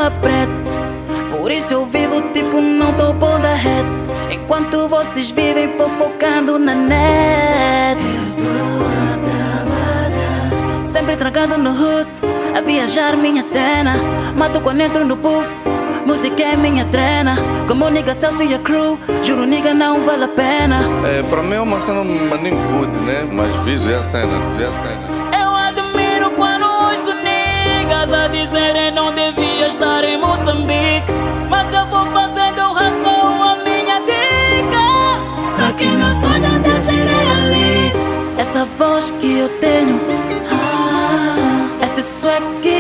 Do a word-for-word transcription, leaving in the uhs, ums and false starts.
a preto. Por isso eu vivo tipo não tô pondo a rede. Enquanto vocês vivem fofocando na net. Sempre trancado no hood, a viajar minha cena. Mato quando entro no buff, música é minha trena. Como nigga Celso e a crew, juro nigga não vale a pena. É, pra mim é uma cena maninho good, né? Mas viso é a cena, é a cena. Eu admiro quando ouço niggas a dizerem não devia estar em Moçambique. Mas eu vou fazendo razão a minha dica. Pra quem não sonha de ser realize. Essa voz que eu tenho, ah, esse swag que